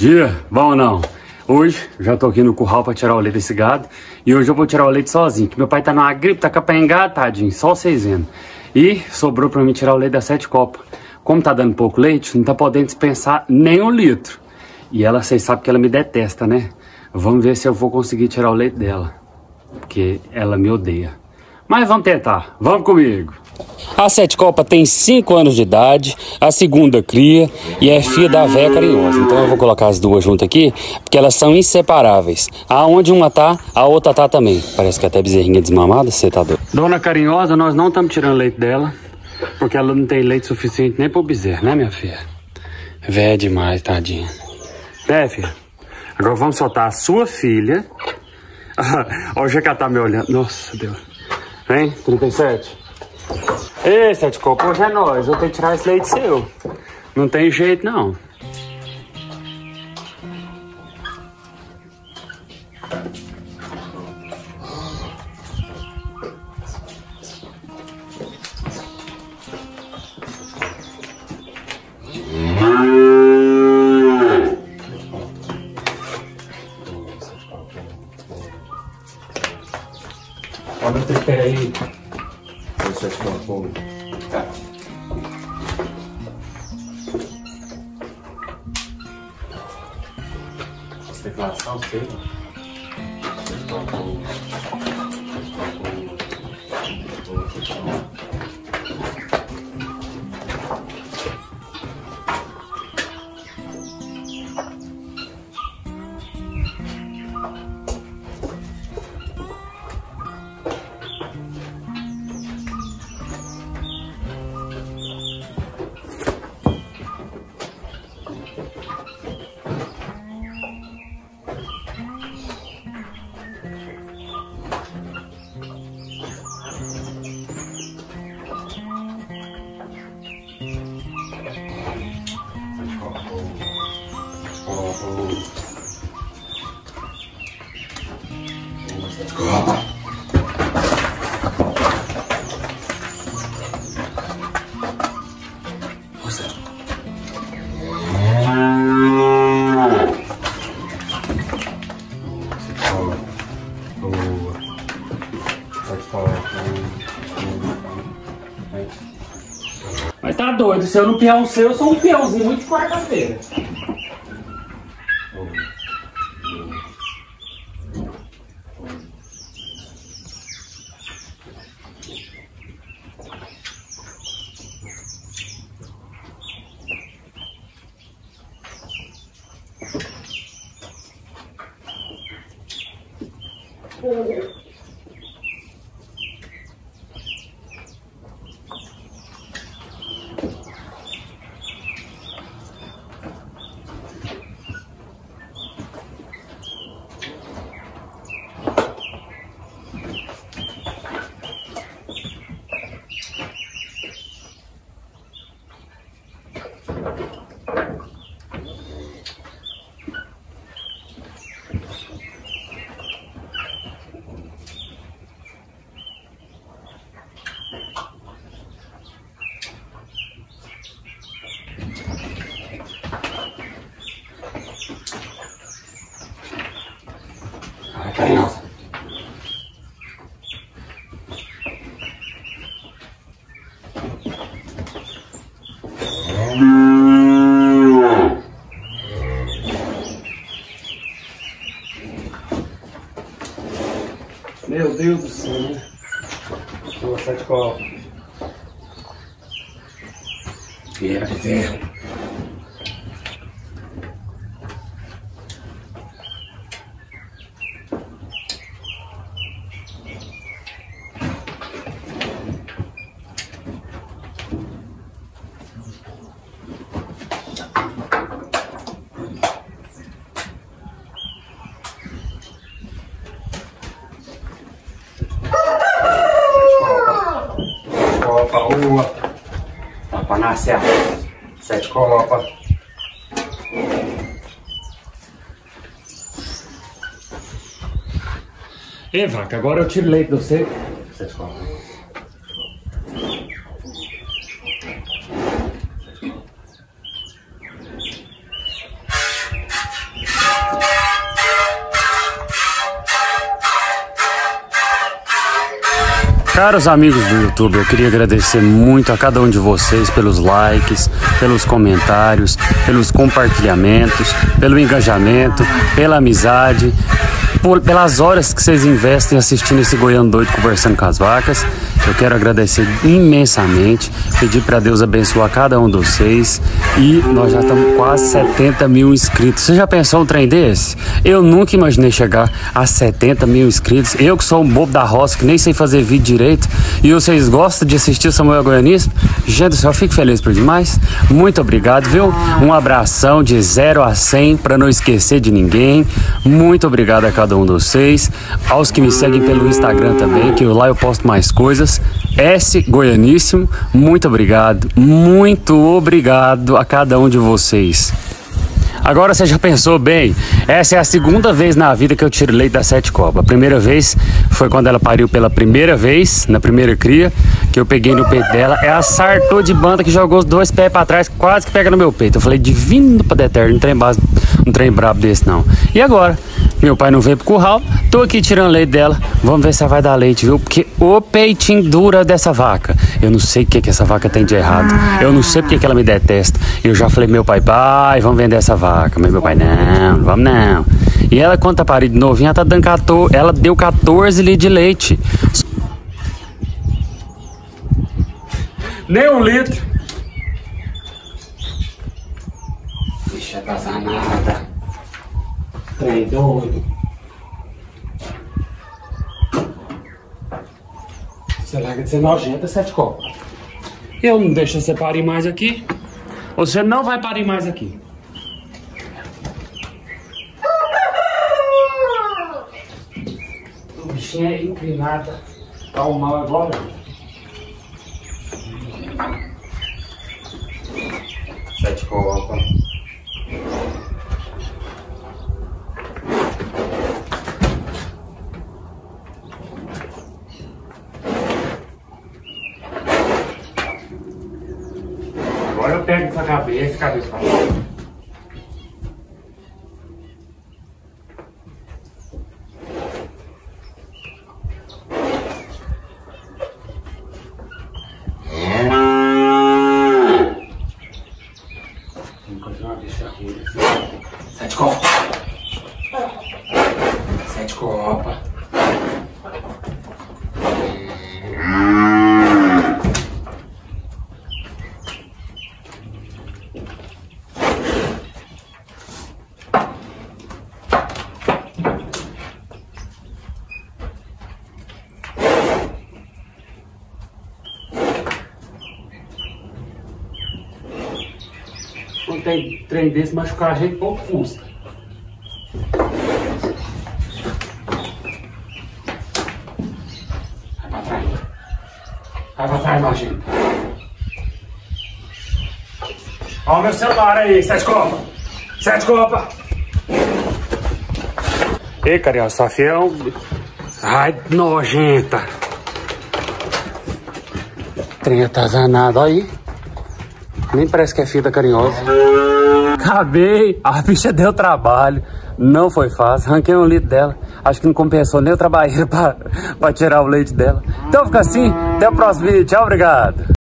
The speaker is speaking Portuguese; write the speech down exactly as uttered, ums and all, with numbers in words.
Dia, bom ou não? Hoje, já tô aqui no curral pra tirar o leite desse gado. E hoje eu vou tirar o leite sozinho, que meu pai tá numa gripe, tá capengado, tadinho, só vocês vendo. E sobrou pra mim tirar o leite das sete copas. Como tá dando pouco leite, não tá podendo dispensar nem um litro. E ela, vocês sabem que ela me detesta, né? Vamos ver se eu vou conseguir tirar o leite dela. Porque ela me odeia. Mas vamos tentar, vamos comigo. A Sete Copa tem cinco anos de idade, a segunda cria e é filha da véia carinhosa. Então eu vou colocar as duas juntas aqui, porque elas são inseparáveis. Aonde uma tá, a outra tá também. Parece que até bezerrinha desmamada, você tá doido. Dona Carinhosa, nós não estamos tirando leite dela, porque ela não tem leite suficiente nem pro bezerro, né, minha filha? Véia demais, tadinha. Né, filha? Agora vamos soltar a sua filha. Olha o Jeca tá me olhando. Nossa, Deus. Vem, trinta e sete. Ei, Sete Copas, hoje é nóis. Eu tenho que tirar esse leite seu. Não tem jeito, não. Olha o tripé aí. Sete Copas. Tá. Especulação, sei. Sete Copas. Sete Copas. Mas tá doido, se eu não peão seu, eu sou um peãozinho muito de quarta-feira. Carinhosa. Meu Deus do céu, né? Boa, Sete Copas. Vieira de ferro. Copa, rua. Tá pra nascer. Sete Copas. Ei, vaca, agora eu tiro leite de você. Sete Copas. Caros amigos do YouTube, eu queria agradecer muito a cada um de vocês pelos likes, pelos comentários, pelos compartilhamentos, pelo engajamento, pela amizade, por, pelas horas que vocês investem assistindo esse Goiano Doido conversando com as vacas. Eu quero agradecer imensamente, pedir para Deus abençoar cada um de vocês. E nós já estamos quase setenta mil inscritos. Você já pensou um trem desse? Eu nunca imaginei chegar a setenta mil inscritos. Eu que sou um bobo da roça, que nem sei fazer vídeo direito. E vocês gostam de assistir o Samuel Goianismo? Gente, eu fico feliz por demais. Muito obrigado, viu? Um abração de zero a cem para não esquecer de ninguém. Muito obrigado a cada um de vocês. Aos que me seguem pelo Instagram também, que lá eu posto mais coisas. S Goianíssimo, muito obrigado, muito obrigado a cada um de vocês. Agora você já pensou bem, essa é a segunda vez na vida que eu tiro leite da Sete Copa. A primeira vez foi quando ela pariu pela primeira vez, na primeira cria, que eu peguei no peito dela. Ela sartou de banda que jogou os dois pés pra trás, quase que pega no meu peito. Eu falei, divino pra deterno, não tem base, um trem brabo desse não. E agora? Meu pai não veio pro curral, tô aqui tirando leite dela. Vamos ver se ela vai dar leite, viu? Porque o peitinho dura dessa vaca. Eu não sei o que, que essa vaca tem de errado. Eu não sei porque que ela me detesta. Eu já falei pro meu pai, pai, vamos vender essa vaca. Mas meu pai, não, não vamos não. E ela, quando tá parida de novinha, ela tá dando quatorze, ela deu quatorze litros de leite. Nem um litro. Deixa passar nada. Trem doido. Você larga de ser nojenta, Sete Copa. Eu não deixo você parir mais aqui. Você não vai parir mais aqui. O bichinho é inclinado. Tá um mal agora. Sete Copa. Agora eu pego essa cabeça, cabeça pra fora. Vamos continuar deixando ele assim. Sete Copa. Sete Copa. Não tem trem desse, machucar a gente pouco custa. Vai pra trás. Vai pra trás, nojento. Ó o meu celular aí, Sete Copa. Sete Copa. Ei, carinha, sua filha é um... Ai, nojenta. Trem atazanado, olha aí. Nem parece que é fita carinhosa. Acabei. A bicha deu trabalho. Não foi fácil. Arranquei um litro dela. Acho que não compensou nem o trabalho pra, pra tirar o leite dela. Então fica assim. Até o próximo vídeo. Tchau, obrigado.